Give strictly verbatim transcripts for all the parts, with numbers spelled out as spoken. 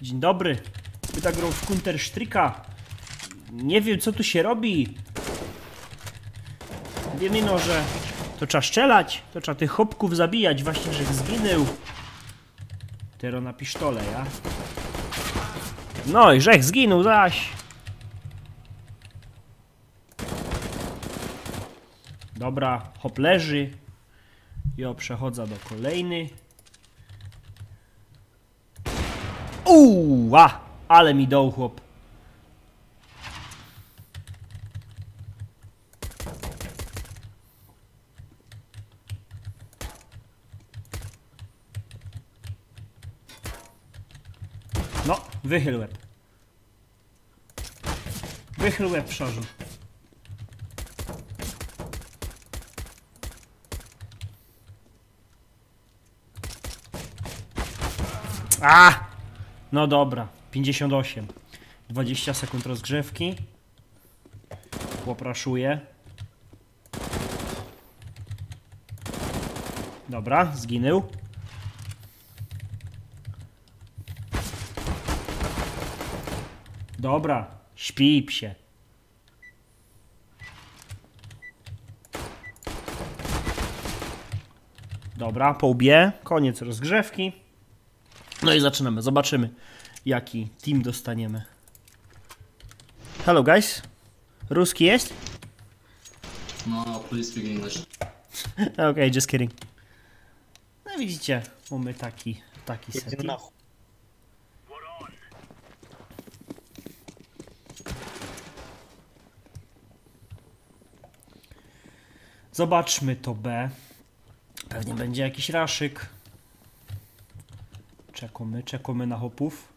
Dzień dobry. Pyta grą w Counter-Strike'a. Nie wiem, co tu się robi. Wiem ino, że to trzeba strzelać, to trzeba tych chłopków zabijać. Właśnie, że zginął. Teraz na pisztole, ja? No i żech zginął zaś. Dobra, hop leży. Jo, przechodzę do kolejny. Uuu, a, ale mi dał chłop. No, wychyl łeb. Wychyl łeb, przorzu. A! No dobra, pięćdziesiąt osiem. dwadzieścia sekund rozgrzewki. Popraszuję. Dobra, zginął. Dobra, śpi psie. Dobra, po łbie. Koniec rozgrzewki. No i zaczynamy. Zobaczymy, jaki team dostaniemy. Hello guys. Ruski jest? No, please speak English. Okej, okay, just kidding. No widzicie, mamy taki, taki setting. Zobaczmy to B. Pewnie będzie jakiś raszyk. Czekamy, czekamy na hopów.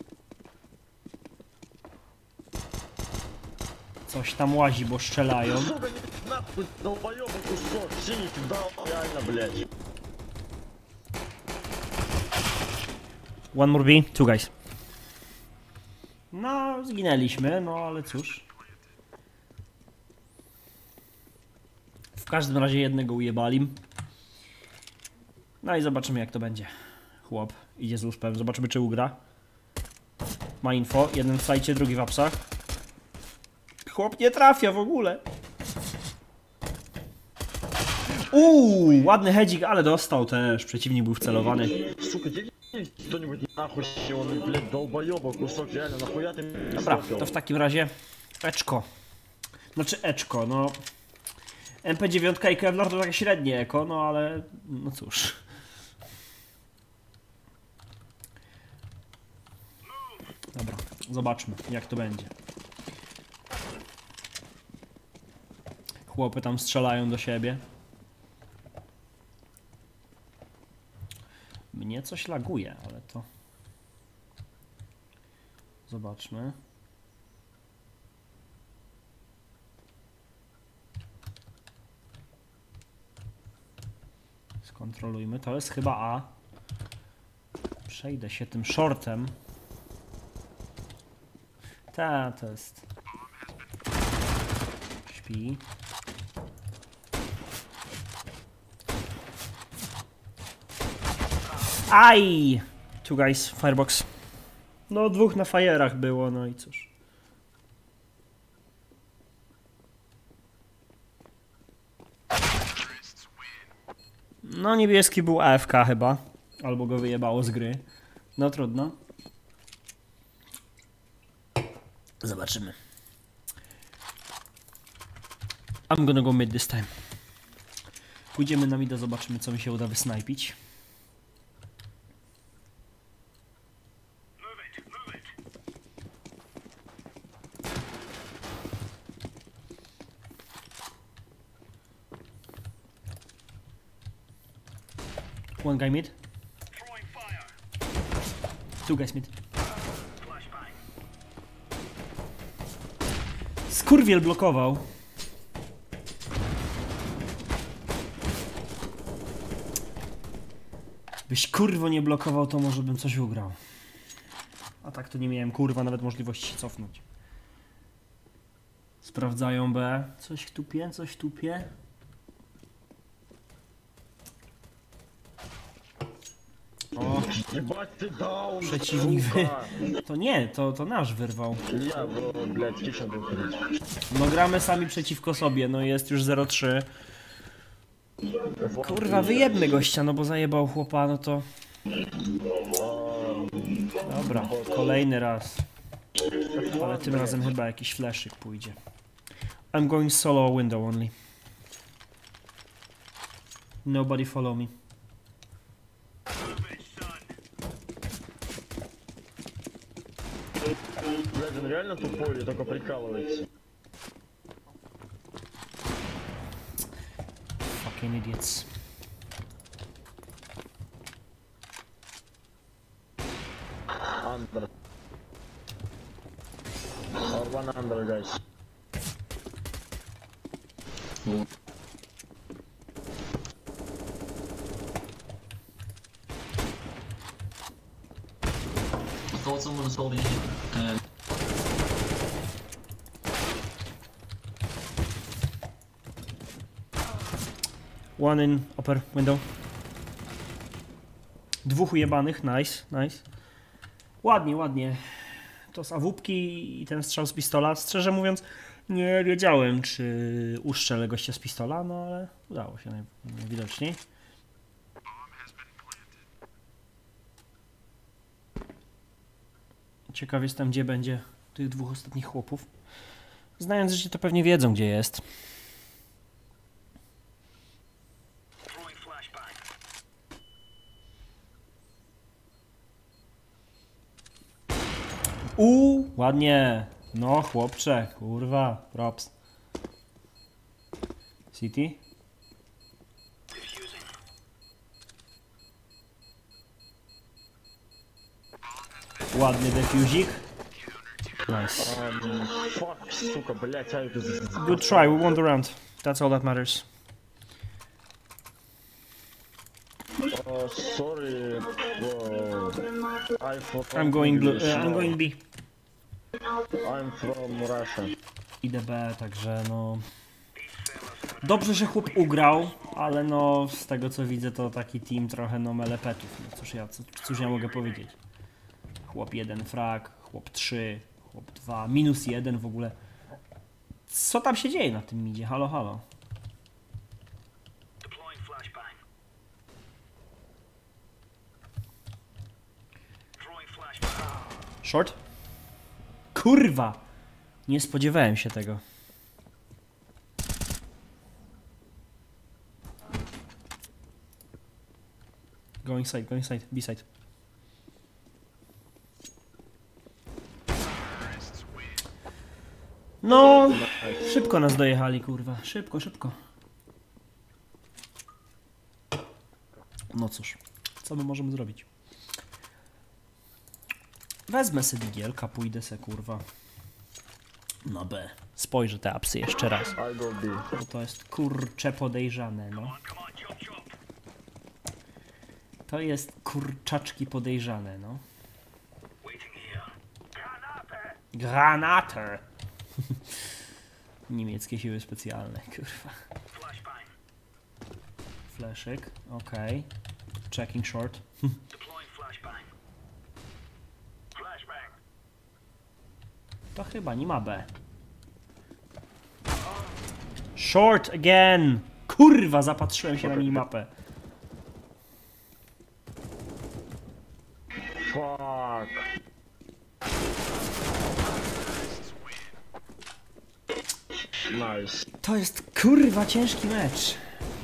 Coś tam łazi, bo strzelają. One more B, two guys. No, zginęliśmy, no ale cóż. W każdym razie jednego ujebali. No i zobaczymy, jak to będzie. Chłop idzie z uspem, zobaczymy, czy ugra. Ma info, jeden w sajcie, drugi w apsach. Chłop nie trafia w ogóle. Uuu, ładny hedzik, ale dostał też. Przeciwnik był wcelowany. Dobra, to w takim razie eczko. Znaczy eczko, no. M P dziewięć i Kevlar to takie średnie eko, no ale no cóż. Dobra, zobaczmy, jak to będzie. Chłopy tam strzelają do siebie. Mnie coś laguje, ale to... Zobaczmy. Skontrolujmy. To jest chyba A. Przejdę się tym shortem. Ta, to jest... Śpi. Aj! Two guys, firebox. No, dwóch na fajerach było, no i cóż. No, niebieski był A F K chyba. Albo go wyjebało z gry. No, trudno. Zobaczymy. I'm gonna go mid this time. Pójdziemy na mida, zobaczymy, co mi się uda wysnajpić. One guy mid. Two guys mid. Skurwiel blokował. Byś kurwo nie blokował, to może bym coś ugrał. A tak to nie miałem kurwa nawet możliwości się cofnąć. Sprawdzają B. Coś tupie, coś tupie. O, Ебать ты даун, przeciwnik wy... сука. To nie, to, to nasz wyrwał. Я, бро, блядь, kitchen был ходить. No gramy sami przeciwko sobie, no jest już zero trzy. Kurwa, wyjebmy gościa, no bo zajebał chłopa, no to... Dobra, kolejny raz. Ale tym razem chyba jakiś flashyk pójdzie. I'm going solo window only. Nobody follow me. Блядь, он реально тупой или только прикалывается? Fucking idiots. Under. Or one under, guys. Four. I thought someone was holding it. Um, One in upper window. Dwóch ujebanych, nice, nice. Ładnie, ładnie. To z awupki i ten strzał z pistola. Szczerze mówiąc, nie wiedziałem, czy uszczelę gościa z pistola, no ale udało się naj- najwidoczniej. Ciekaw jestem, gdzie będzie tych dwóch ostatnich chłopów. Znając życie, to pewnie wiedzą, gdzie jest. Uuu, ładnie. No, chłopcze, kurwa, props. City? Ładny defuzik. Nice. Um, fuck, сука, блядь, а это... Good try, we won the round. That's all that matters. Uh, sorry, bro. I'm from I'm going blue, English, uh, I'm no. going B. I'm from Russia. Idę B, także no... Dobrze, że chłop ugrał, ale no z tego co widzę to taki team trochę no melepetów. No cóż ja, co, cóż ja mogę powiedzieć. Chłop jeden frag, chłop trzy, chłop dwa, minus jeden w ogóle. Co tam się dzieje na tym midzie? Halo, halo. Short? Kurwa! Nie spodziewałem się tego. Going side, going side, B side. No, szybko nas dojechali, kurwa. Szybko, szybko. No cóż, co my możemy zrobić? Wezmę sobie digielka, pójdę se, kurwa. Na B. Spojrzę te apsy jeszcze raz. I go B. Bo to jest kurcze podejrzane, no. To jest kurczaczki podejrzane, no. Granater! Niemieckie siły specjalne, kurwa. Fleszyk, okej. Okay. Checking short. To chyba nie ma B. Short again! Kurwa, zapatrzyłem się na minimapę. Fuck. Nice. To jest kurwa ciężki mecz.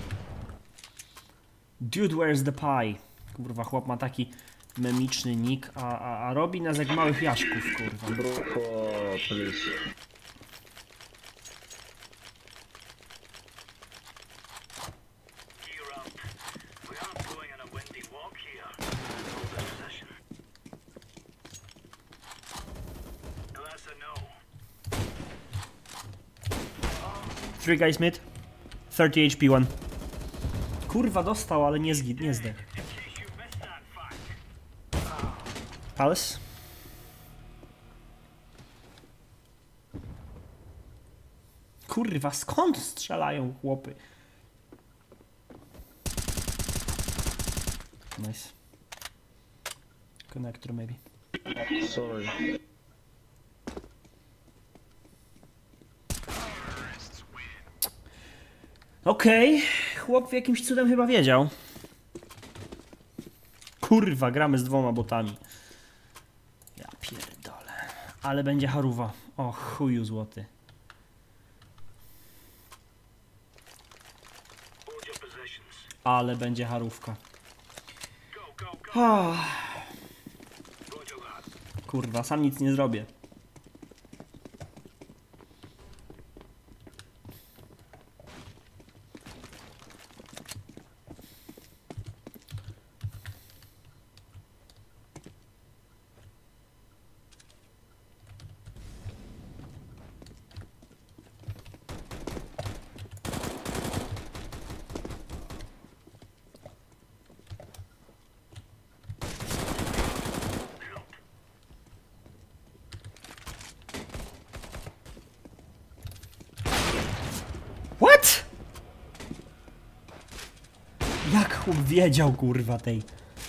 Dude, where's the pie? Kurwa, chłop ma taki memiczny nick, a, a, a robi nas jak małych jaszków, kurwa. Brucho, please. Three guys mid. thirty H P one. Kurwa, dostał, ale nie zgid, nie zdech. Palace. Kurwa, skąd strzelają chłopy? Nice. Connector maybe. Sorry. Okej, okay. Chłop jakimś cudem chyba wiedział. Kurwa, gramy z dwoma botami. Ja pierdolę. Ale będzie haruwa. O chuju złoty. Ale będzie harówka. Oh. Kurwa, sam nic nie zrobię. What? Jak chłop wiedział, kurwa, tej...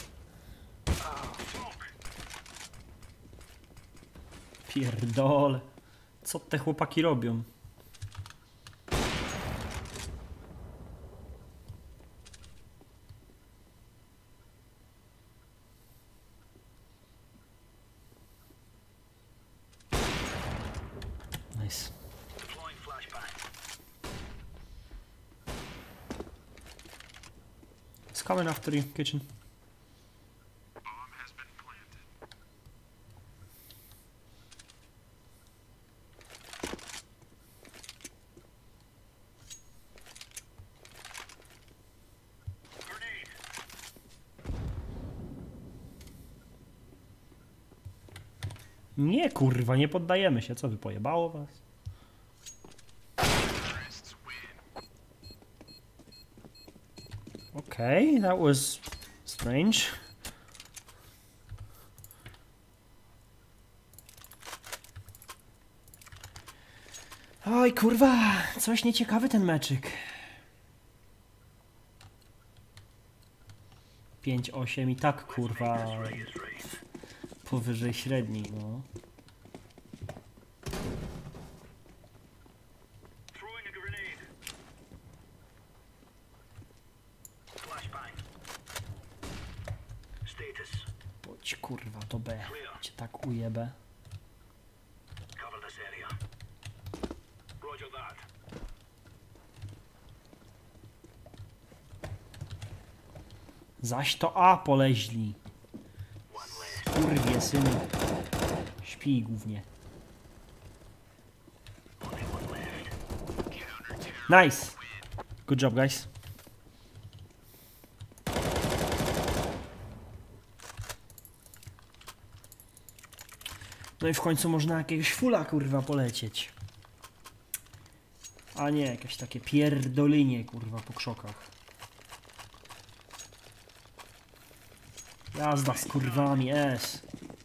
Pierdole. Co te chłopaki robią? Nice. It's coming after you, kitchen. Nie, kurwa, nie poddajemy się. Co wy, pojebało was? Okay, that was strange. Oj, kurwa, coś nieciekawy ten meczyk. pięć osiem i tak, kurwa, powyżej średniej, no. Chodź, kurwa, to B. Cię tak ujebę. Zaś to A poleźli. Kurwie synu. Śpi głównie. Nice. Good job, guys. No i w końcu można jakiegoś fula, kurwa, polecieć. A nie, jakieś takie pierdolinie, kurwa, po krzokach. Jazda z kurwami, es.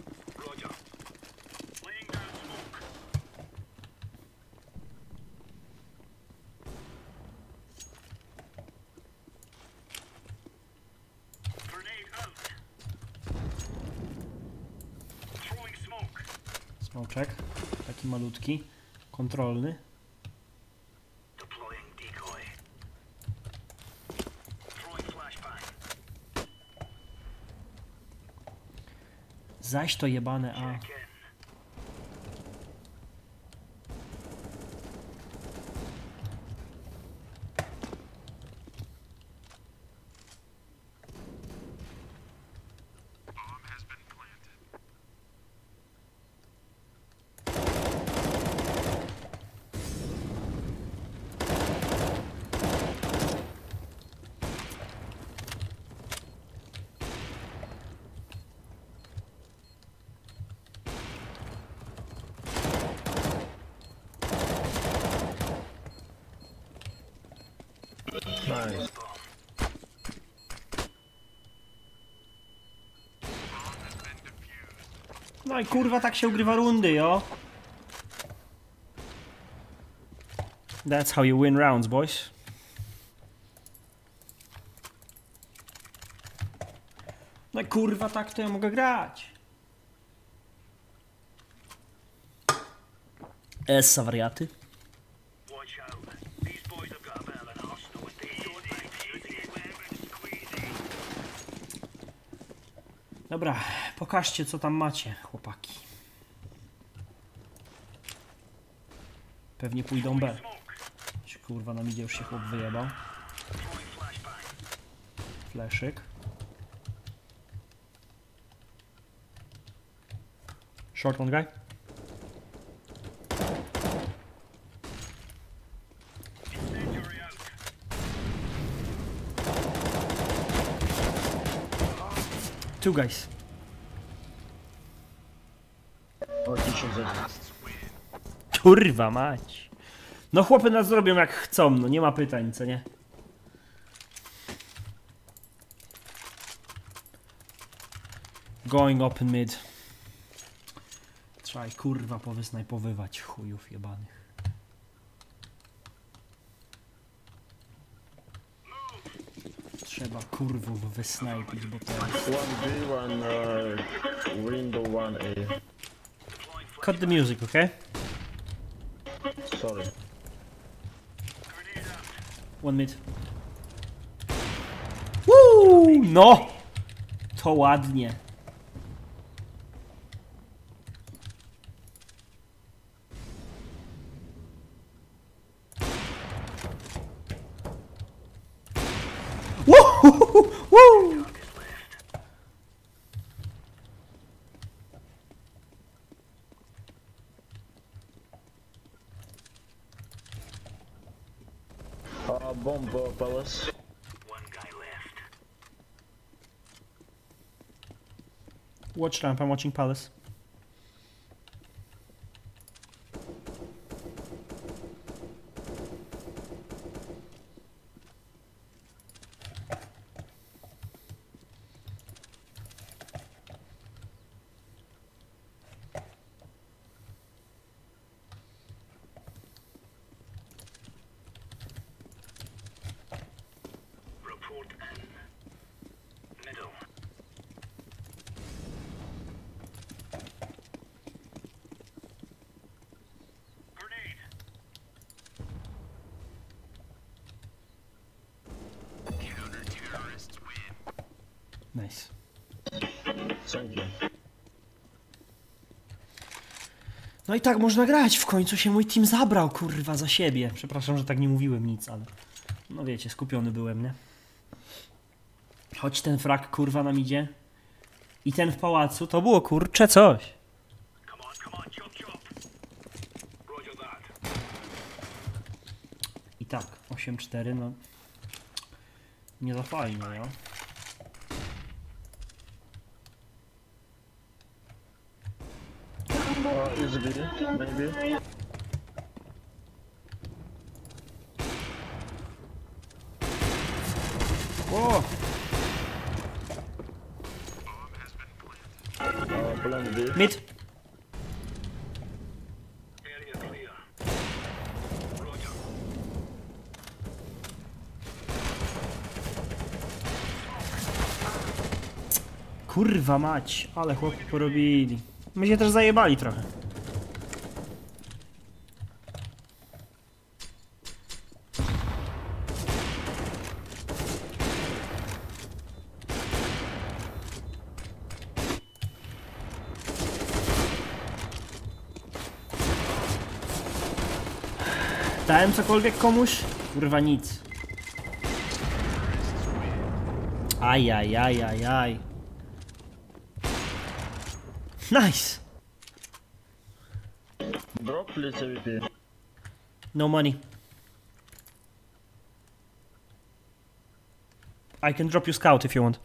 Smoczek, taki malutki, kontrolny. Zaś to jebane A. Nice. No i kurwa, tak się ugrywa rundy, jo. That's how you win rounds, boys. No i kurwa, tak to ja mogę grać. Essa wariaty. Dobra, pokażcie co tam macie, chłopaki. Pewnie pójdą B. Kurwa, nam idzie, już się chłop wyjebał. Fleszyk. Short one guy. Two guys. O, tysiąc zeta. Kurwa mać. No chłopy nas zrobią jak chcą, no nie ma pytań, co nie? Going open mid. Trzeba kurwa powysnajpowywać chujów jebanych. Trzeba kurwów wysnajpić, bo to jest... one B, one uh, window, one A. Cut the music, okay? Sorry. One mid. Woo! No! To ładnie. Woo! Woo! Uh, bomb uh, palace. Watch ramp, I'm watching palace. Nice. Thank you. No i tak można grać, w końcu się mój team zabrał, kurwa, za siebie. Przepraszam, że tak nie mówiłem nic, ale... No wiecie, skupiony byłem, nie? Choć ten frak, kurwa, nam idzie. I ten w pałacu, to było, kurcze, coś. I tak, osiem cztery, no... Nie za fajnie, no. Uh, is B, maybe. O! Uh, plan B. Mid. Kurwa mać, ale chłopi porobili. My się też zajebali trochę. Dałem cokolwiek komuś? Kurwa nic. Ajajajajaj. Nice. Drop, please, A W P. No money. I can drop you scout if you want.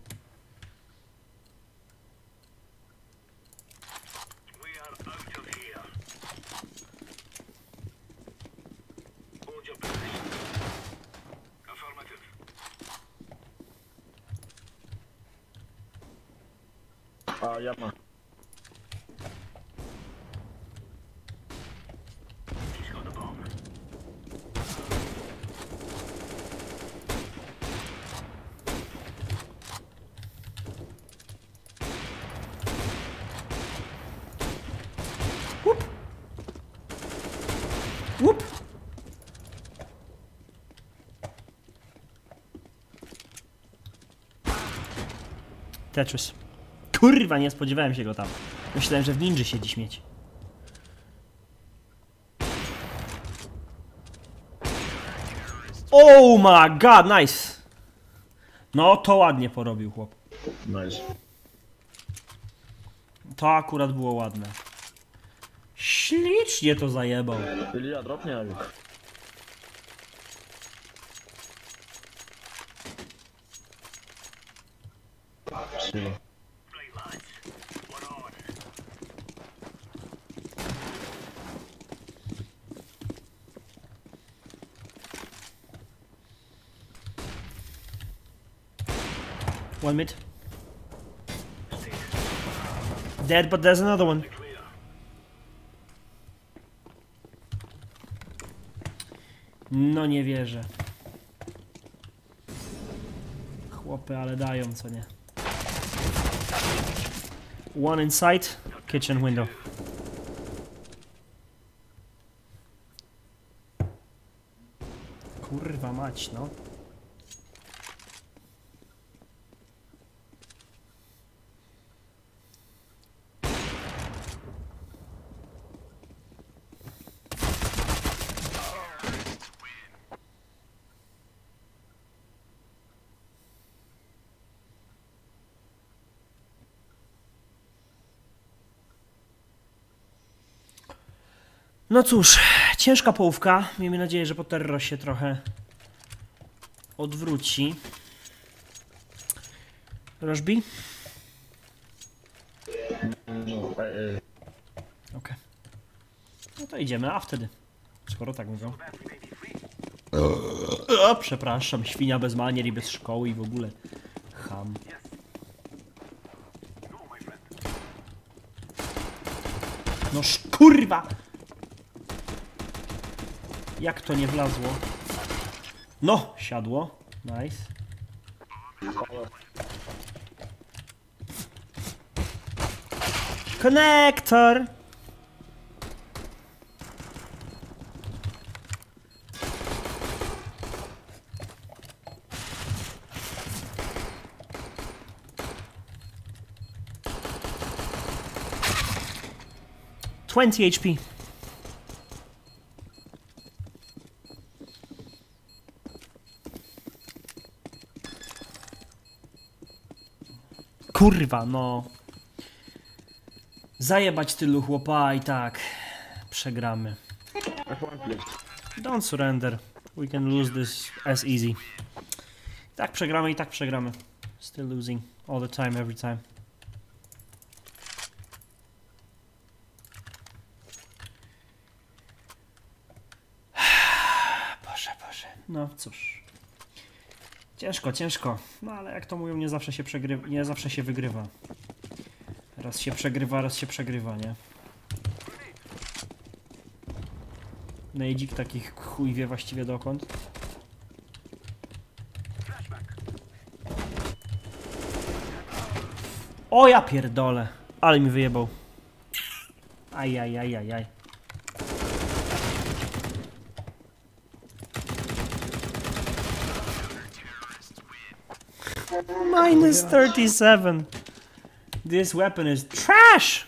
Uh, Yama. Łup! Tetris. Kurwa, nie spodziewałem się go tam. Myślałem, że w ninży siedzi śmieć. Oh my god, nice! No, to ładnie porobił chłop. Nice. To akurat było ładne. Ślicznie to zajebał. Ilya, dropnie Avi. Siła. One mid. Dead, but there's another one. No nie wierzę. Chłopy, ale dają, co nie. One inside, kitchen window. Kurwa mać, no. No cóż, ciężka połówka. Miejmy nadzieję, że po terror się trochę odwróci. Rushby? No, ej, ej. Okej. No to idziemy, a wtedy. Skoro tak mówią. O, przepraszam, świnia bez manier i bez szkoły i w ogóle. Ham. No kurwa! Jak to nie wlazło? No, siadło. Nice. Konektor! twenty H P. Kurwa, no. Zajebać tylu chłopa i tak przegramy. F one please. Don't surrender. We can lose this as easy. I tak przegramy, i tak przegramy. Still losing. All the time, every time. Boże, Boże. No cóż. Ciężko, ciężko. No ale jak to mówią, nie zawsze się przegrywa, nie zawsze się wygrywa. Raz się przegrywa, raz się przegrywa, nie? Nejdzik takich chuj wie właściwie dokąd. O ja pierdolę. Ale mi wyjebał. Aj, aj, aj, aj, aj. Minus thirty-seven. This weapon is trash!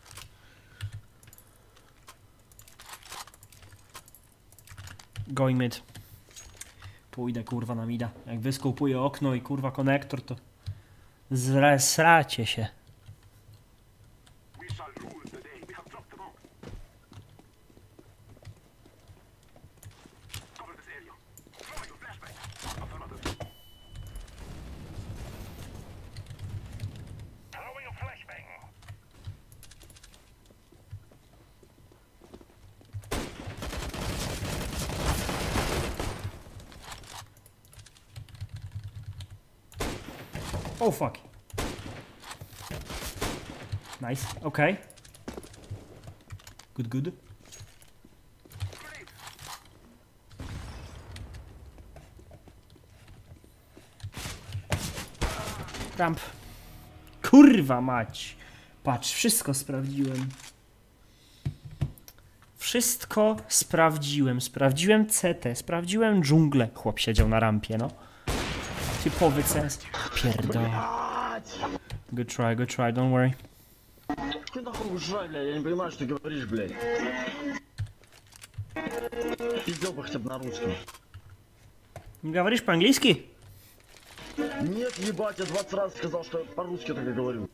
Going mid. Pójdę kurwa na mida. Jak wyskopuję okno i kurwa konektor, to zresracie się. Oh fuck. Nice. Okay. Good, good. Ramp. Kurwa mać. Patrz, wszystko sprawdziłem. Wszystko sprawdziłem. Sprawdziłem C T, sprawdziłem dżunglę. Chłop siedział na rampie, no. Typowy C S. Pierdol. Good try, good try, don't worry. Ты нахуй ужай, бля, я не понимаю, что ты говоришь, блядь. Пиздел бы хотя бы на русском. Говоришь по-английски? Нет, ебать, я двадцать раз сказал, что по-русски так и говорю.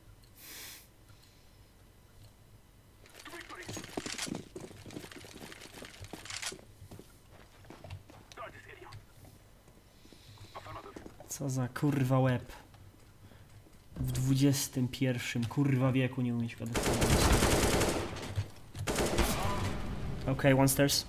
Co za kurwa łeb. W dwudziestym pierwszym kurwa wieku nie umieć gadać. Okay, one stairs.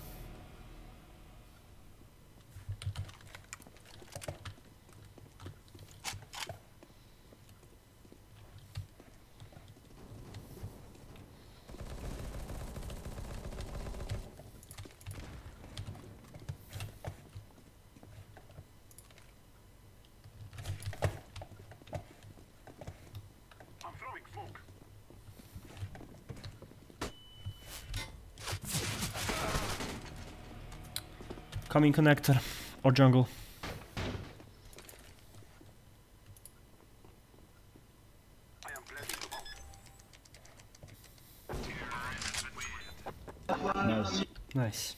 Coming connector or jungle. Nice. Nice.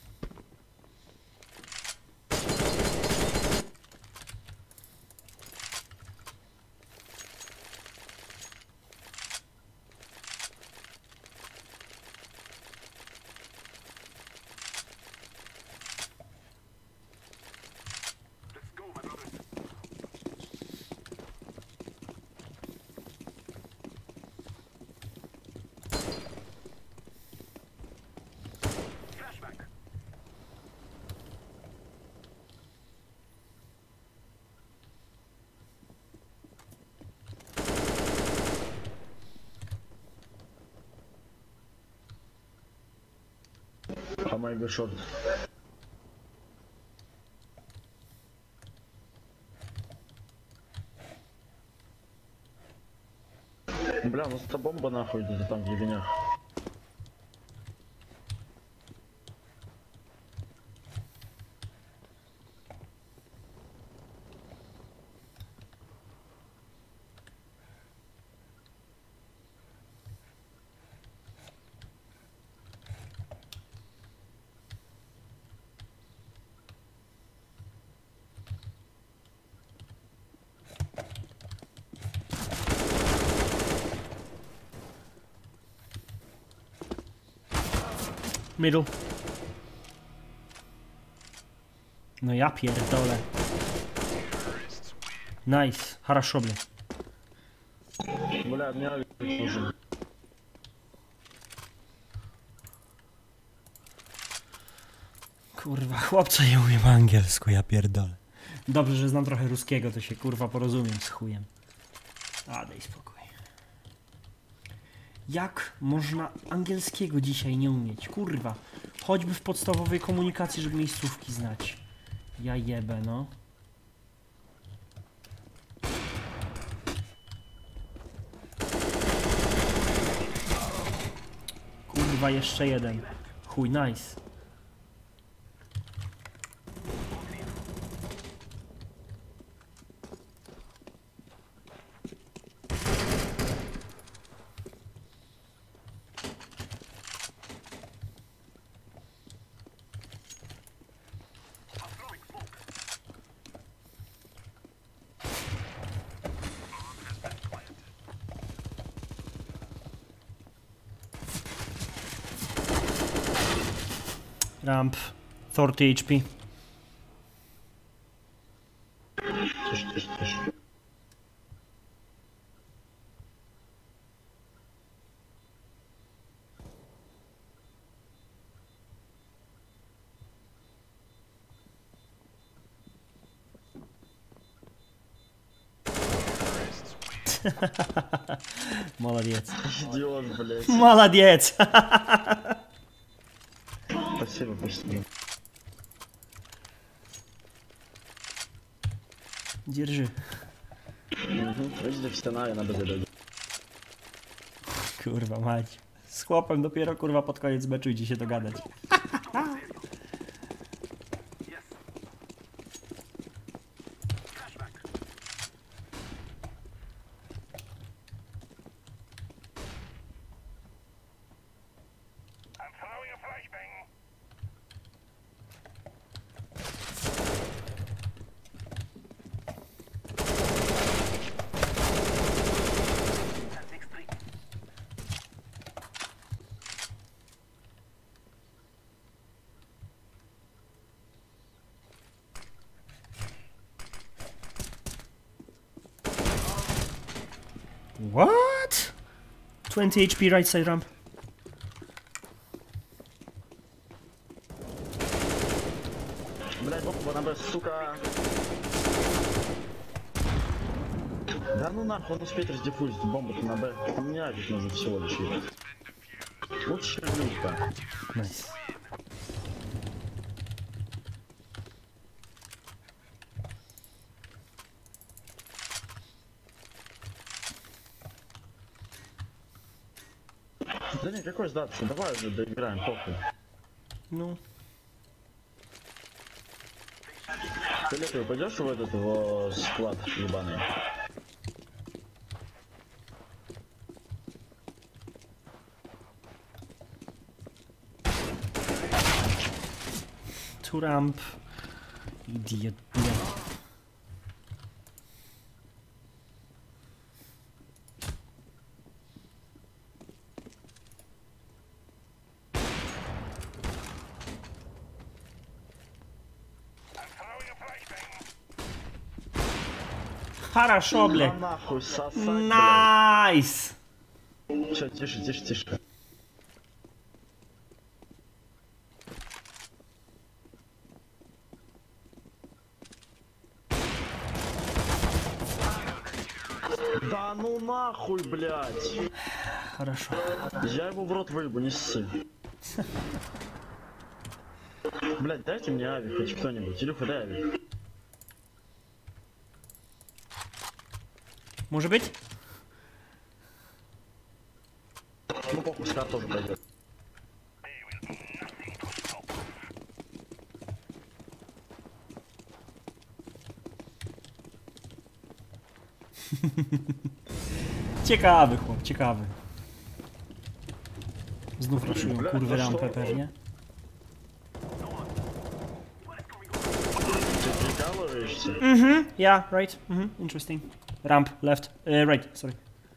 I might go short. Бля, ну это бомба нахуй где-то там в ебенях. Middle. No ja pierdolę. Nice. Хорошо, бля. Бля, меня нужен. Kurwa, chłopcze, nie umiem angielsku, ja pierdolę. Dobrze, że znam trochę ruskiego, to się kurwa porozumiem z chujem. A, daj spokój. Jak można angielskiego dzisiaj nie umieć? Kurwa. Choćby w podstawowej komunikacji, żeby miejscówki znać. Ja jebę, no. Kurwa, jeszcze jeden. Chuj, nice. Ramp, thirty H P. Тише, тише, тише. Молодец. Идиот, блядь. Молодец. Спасибо, спасибо. Держи. Угу. Видите, в стена, я на базе дойду. Kurwa mać. Z chłopem dopiero kurwa pod koniec meczu idzie się dogadać. What? twenty H P right side ramp. Блядь, опа, на Б, сука. Да ну нахуй, он успеет раздефузить бомбу-то на Б. У меня ведь нужно всего лишь ехать. Лучше люка. Nice. Да не, какой сдаться? Давай уже доиграем, похуй. Ну. Фиолетовый, пойдешь в этот в склад ебаный? Two ramp. Idiot, блядь. Хорошо, Да блядь. нахуй сосать, блядь. Найс. Всё, тише, тише, тише. Да ну нахуй, блядь. Хорошо. Я его в рот выебу, не ссы. Блядь, дайте мне авик хоть кто-нибудь. Илюха, дай авик. Может быть? Ну похуй, Скар тоже пойдет. Ciekawy chłop, ciekawy. Znów raszują Bля, kurwy no rampę co? pewnie. Ты прикалываешься? Mhm, yeah, right. Mhm, interesting. Ramp, left, uh, right, sorry.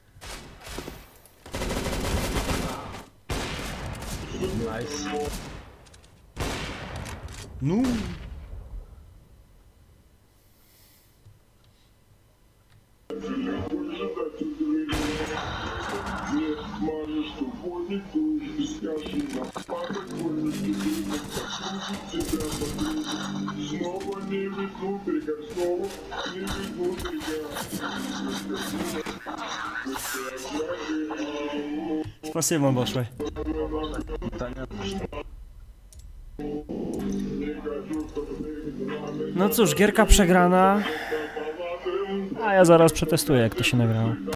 Найс. Ну. Снова не веду берега, снова не веду берега. Спасибо вам большое. Да нет, что? No cóż, gierka przegrana. A ja zaraz przetestuję, jak to się nagrało.